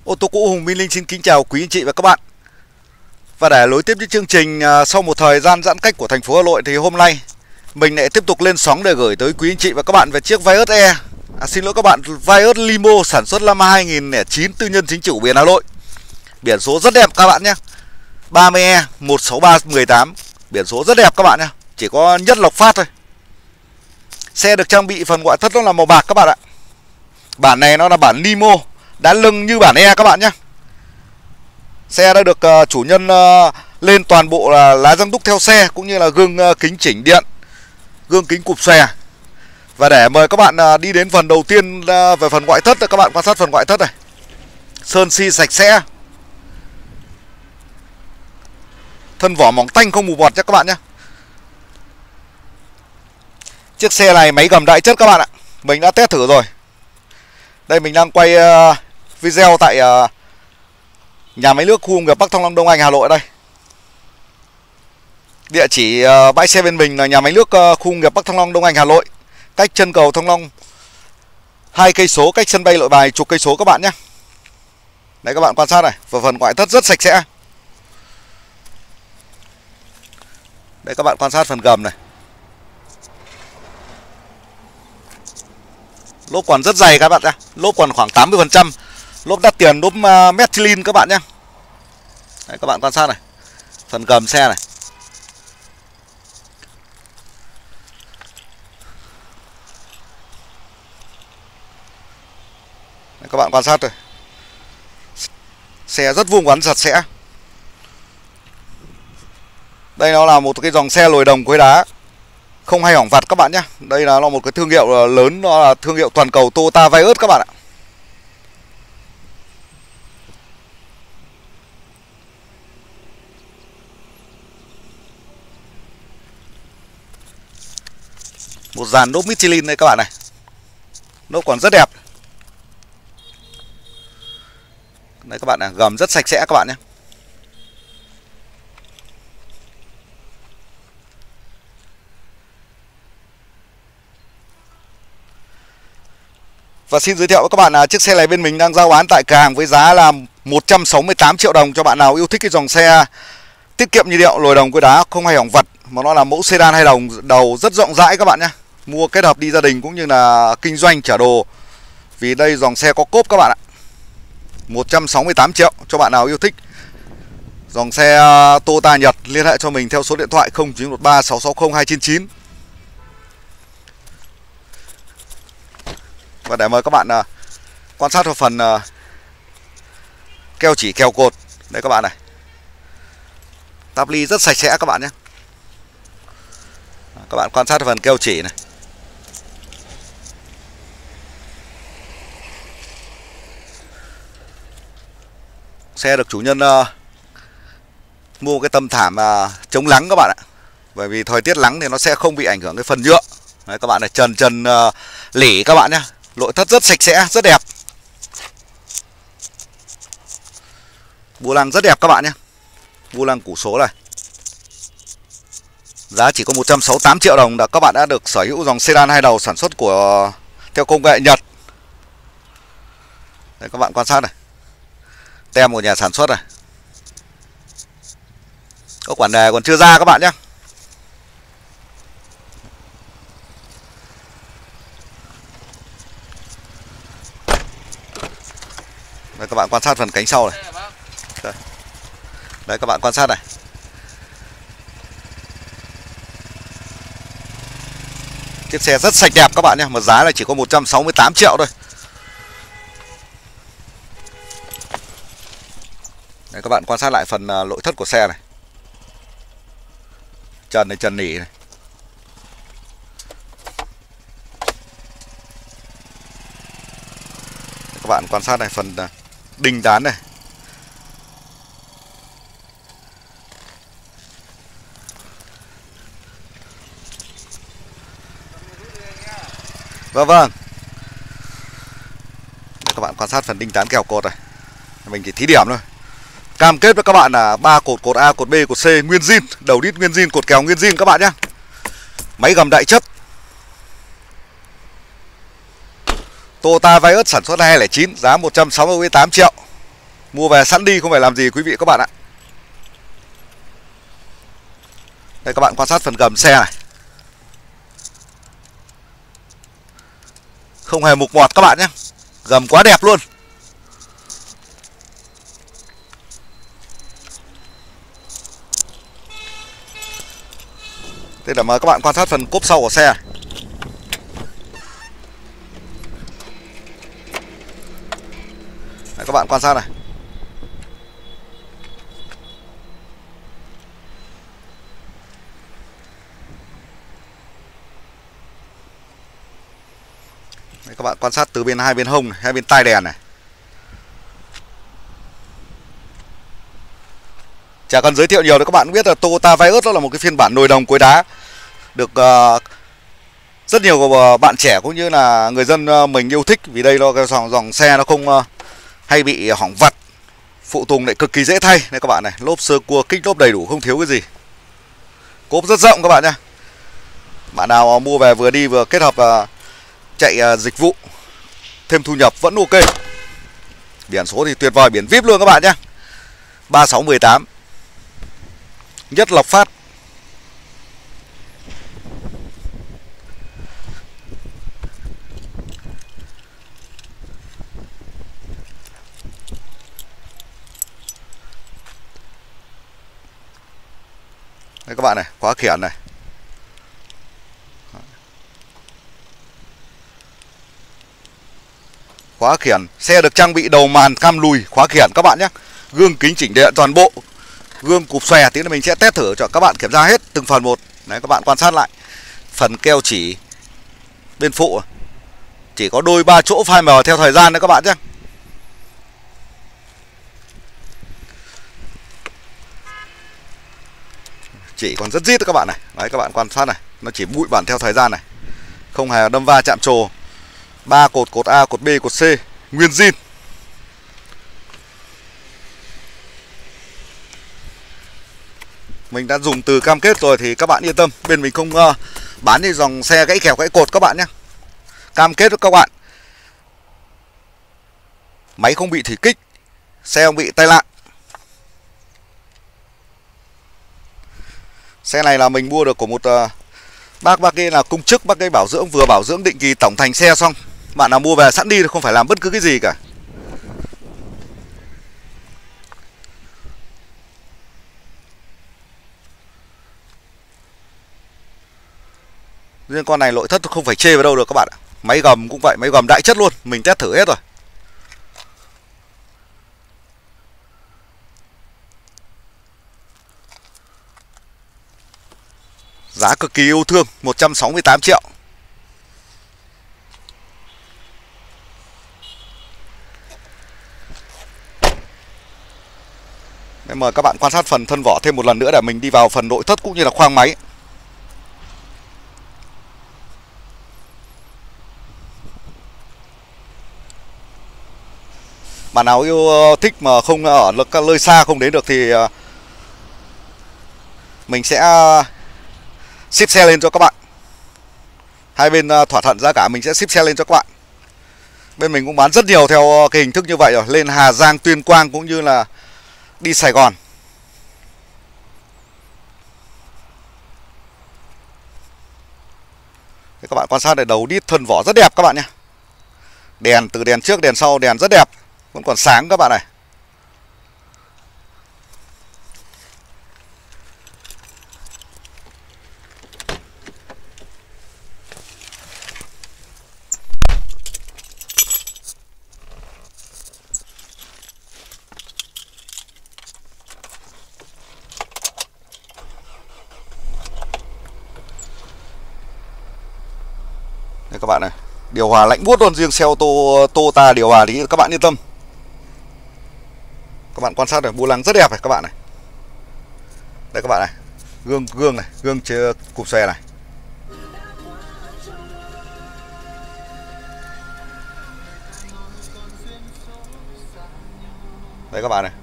Ô tô cũ Hùng Minh Linh xin kính chào quý anh chị và các bạn. Và để nối tiếp với chương trình sau một thời gian giãn cách của thành phố Hà Nội thì hôm nay mình lại tiếp tục lên sóng để gửi tới quý anh chị và các bạn về chiếc Vios E. Xin lỗi các bạn, Vios Limo sản xuất năm 2009, tư nhân chính chủ biển Hà Nội. Biển số rất đẹp các bạn nhé. 30E 16318. Biển số rất đẹp các bạn nhé. Chỉ có nhất lộc phát thôi. Xe được trang bị phần ngoại thất nó là màu bạc các bạn ạ. Bản này nó là bản Limo, đá lưng như bản E các bạn nhé. Xe đã được chủ nhân lên toàn bộ là lá răng đúc theo xe, cũng như là gương kính chỉnh điện, gương kính cụp xòe. Và để mời các bạn đi đến phần đầu tiên về phần ngoại thất, các bạn quan sát phần ngoại thất này. Sơn xi sạch sẽ, thân vỏ mỏng tanh không mù bọt nhé các bạn nhé. Chiếc xe này máy gầm đại chất các bạn ạ. Mình đã test thử rồi. Đây mình đang quay video tại nhà máy nước khu công nghiệp Bắc Thăng Long Đông Anh Hà Nội đây. Địa chỉ bãi xe bên mình là nhà máy nước khu công nghiệp Bắc Thăng Long Đông Anh Hà Nội, cách chân cầu Thăng Long 2 cây số, cách sân bay Nội Bài chục cây số các bạn nhé. Đấy các bạn quan sát này, và phần ngoại thất rất sạch sẽ. Đây các bạn quan sát phần gầm này. Lốp còn rất dày các bạn nhé. Lốp còn khoảng 80%. Lốp đắt tiền, lốp Michelin các bạn nhé. Đấy các bạn quan sát này. Phần gầm xe này. Đấy, các bạn quan sát rồi. Xe rất vuông vắn sạch sẽ. Đây nó là một cái dòng xe lồi đồng quấy đá, không hay hỏng vặt các bạn nhé. Đây là một cái thương hiệu lớn, nó là thương hiệu toàn cầu Toyota Vios các bạn ạ. Một dàn lốp Michelin đây các bạn này. Lốp còn rất đẹp. Đây các bạn này, gầm rất sạch sẽ các bạn nhé. Và xin giới thiệu với các bạn là chiếc xe này bên mình đang giao bán tại cửa hàng với giá là 168 triệu đồng cho bạn nào yêu thích cái dòng xe tiết kiệm nhiên liệu, lồi đồng quấy đá, không hay hỏng vặt, mà nó là mẫu sedan 2 đồng đầu rất rộng rãi các bạn nhé. Mua kết hợp đi gia đình cũng như là kinh doanh chở đồ. Vì đây dòng xe có cốp các bạn ạ. 168 triệu cho bạn nào yêu thích dòng xe Toyota Nhật, liên hệ cho mình theo số điện thoại 0913 660 299. Và để mời các bạn quan sát vào phần keo chỉ keo cột. Đây các bạn này. Táp ly rất sạch sẽ các bạn nhé. Các bạn quan sát phần keo chỉ này. Xe được chủ nhân mua cái tấm thảm chống nắng các bạn ạ. Bởi vì thời tiết nắng thì nó sẽ không bị ảnh hưởng cái phần nhựa. Đấy các bạn này, trần lỉ các bạn nhé. Nội thất rất sạch sẽ, rất đẹp. Vô lăng rất đẹp các bạn nhé. Vô lăng củ số này. Giá chỉ có 168 triệu đồng đã các bạn đã được sở hữu dòng sedan 2 đầu sản xuất theo công nghệ Nhật. Đây các bạn quan sát này. Tem của nhà sản xuất này. Có quản đề còn chưa ra các bạn nhé. Đây các bạn quan sát phần cánh sau này. Đấy các bạn quan sát này. Chiếc xe rất sạch đẹp các bạn nhé. Mà giá là chỉ có 168 triệu thôi. Đấy các bạn quan sát lại phần nội thất của xe này. Trần này, trần nỉ này. Các bạn quan sát này, phần đinh đán này. Vâng. Đây các bạn quan sát phần đinh tán kèo cột này. Mình chỉ thí điểm thôi. Cam kết với các bạn là 3 cột A, cột B, cột C nguyên zin, đầu đít nguyên zin, cột kèo nguyên zin các bạn nhé. Máy gầm đại chất. Toyota Vios sản xuất 2009, giá 168 triệu. Mua về sẵn đi không phải làm gì quý vị các bạn ạ. Đây các bạn quan sát phần gầm xe này, không hề mục mọt các bạn nhé. Gầm quá đẹp luôn. Thế là mời các bạn quan sát phần cốp sau của xe này. Đấy, các bạn quan sát này. Đấy, các bạn quan sát từ hai bên hông này, hai bên tai đèn này. Chả cần giới thiệu nhiều đâu, các bạn biết là Toyota Vios đó là một cái phiên bản nồi đồng cối đá được rất nhiều bạn trẻ cũng như là người dân mình yêu thích, vì đây nó dòng xe nó không hay bị hỏng vặt, phụ tùng lại cực kỳ dễ thay. Đây các bạn này, lốp sơ cua, kích lốp đầy đủ, không thiếu cái gì. Cốp rất rộng các bạn nhé. Bạn nào mua về vừa đi vừa kết hợp chạy dịch vụ, thêm thu nhập vẫn ok. Biển số thì tuyệt vời, biển VIP luôn các bạn nhé. 3618 Nhất Lộc Phát. Đây các bạn này, khóa khiển này. Khóa khiển, xe được trang bị đầu màn cam lùi, khóa khiển các bạn nhé. Gương kính chỉnh điện toàn bộ, gương cụp xòe, tí nữa mình sẽ test thử cho các bạn kiểm tra hết từng phần một. Đấy các bạn quan sát lại. Phần keo chỉ bên phụ chỉ có đôi 3 chỗ phai mờ theo thời gian đấy các bạn nhé. Chỉ còn rất rít các bạn này. Đấy các bạn quan sát này, nó chỉ bụi bẩn theo thời gian này, không hề đâm va chạm trồ. 3 cột A, cột B, cột C nguyên zin. Mình đã dùng từ cam kết rồi thì các bạn yên tâm, bên mình không bán đi dòng xe gãy kèo gãy cột các bạn nhé. Cam kết với các bạn, máy không bị thủy kích, xe không bị tai nạn. Xe này là mình mua được của một bác ấy là công chức, bác ấy bảo dưỡng, vừa bảo dưỡng định kỳ tổng thành xe xong. Bạn nào mua về sẵn đi, không phải làm bất cứ cái gì cả. Riêng con này nội thất không phải chê vào đâu được các bạn ạ. Máy gầm cũng vậy, máy gầm đại chất luôn, mình test thử hết rồi. Giá cực kỳ yêu thương, 168 triệu. Nên mời các bạn quan sát phần thân vỏ thêm một lần nữa để mình đi vào phần nội thất cũng như là khoang máy. Bạn nào yêu thích mà không ở các nơi xa không đến được thì mình sẽ ship xe lên cho các bạn. Hai bên thỏa thuận giá cả, mình sẽ ship xe lên cho các bạn. Bên mình cũng bán rất nhiều theo cái hình thức như vậy rồi, lên Hà Giang, Tuyên Quang cũng như là đi Sài Gòn. Các bạn quan sát này, đầu đít thân vỏ rất đẹp các bạn nhé. Đèn từ đèn trước đèn sau đèn rất đẹp, vẫn còn sáng các bạn này. Đây các bạn này, điều hòa lạnh buốt luôn, riêng xe ô tô Toyota điều hòa thì các bạn yên tâm. Các bạn quan sát này, vô lăng rất đẹp này các bạn này. Đây các bạn này, gương này, gương cụp xòe này. Đây các bạn này.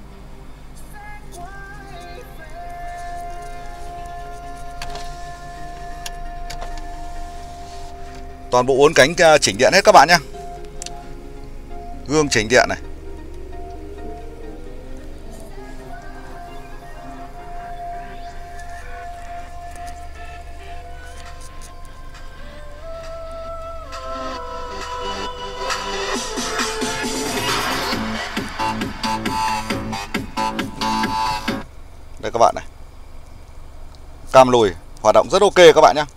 Toàn bộ 4 cánh chỉnh điện hết các bạn nhé. Gương chỉnh điện này. các bạn này. Cam lùi hoạt động rất ok các bạn nhé.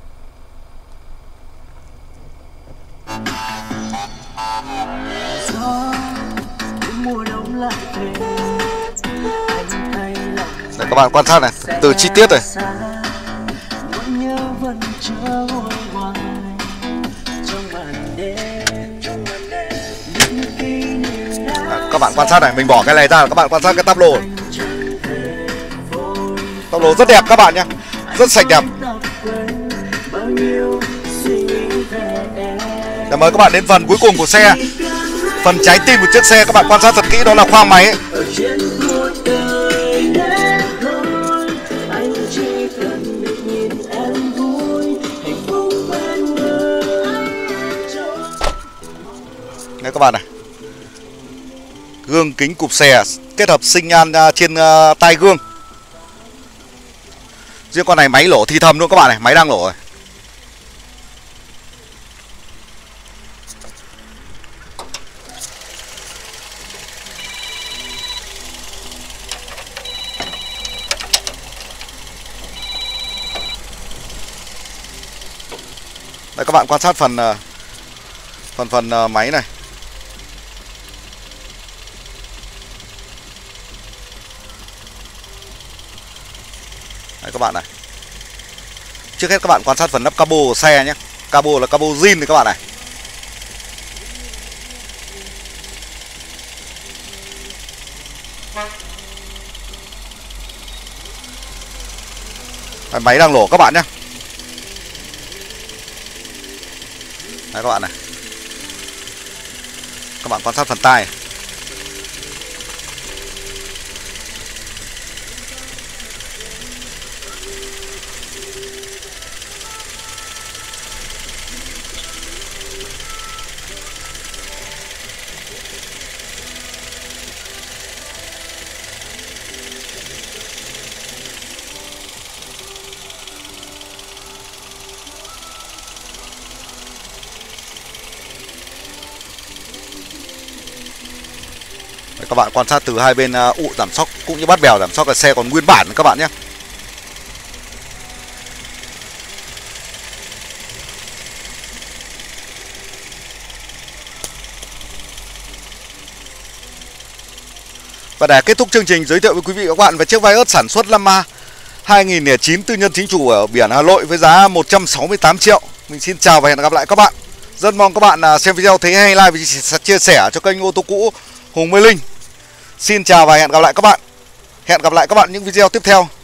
Để các bạn quan sát này, từ chi tiết này. Các bạn quan sát này, mình bỏ cái này ra, các bạn quan sát cái táp lô. Táp lô rất đẹp các bạn nhé, rất sạch đẹp. Để mời các bạn đến phần cuối cùng của xe, phần trái tim của chiếc xe. Các bạn quan sát thật kỹ, đó là khoang máy ấy. Đây các bạn này, gương kính cụp xè kết hợp sinh nhan trên tai gương. Riêng con này máy lổ thì thầm luôn các bạn này, máy đang lổ rồi. Đây các bạn quan sát phần máy này. Đấy các bạn này. Trước hết các bạn quan sát phần nắp cabo của xe nhé. Cabo là cabo zin này các bạn này. Đấy, máy đang lổ các bạn nhé. Đấy các bạn này. Các bạn quan sát phần tai. Các bạn quan sát từ hai bên ụ giảm xóc cũng như bát bèo giảm xóc là xe còn nguyên bản các bạn nhé. Và để kết thúc chương trình, giới thiệu với quý vị và các bạn về chiếc Vios sản xuất năm 2009 tư nhân chính chủ ở biển Hà Nội với giá 168 triệu. Mình xin chào và hẹn gặp lại các bạn. Rất mong các bạn xem video thấy hay, like và chia sẻ cho kênh ô tô cũ Hùng Mê Linh. Xin chào và hẹn gặp lại các bạn. Hẹn gặp lại các bạn những video tiếp theo.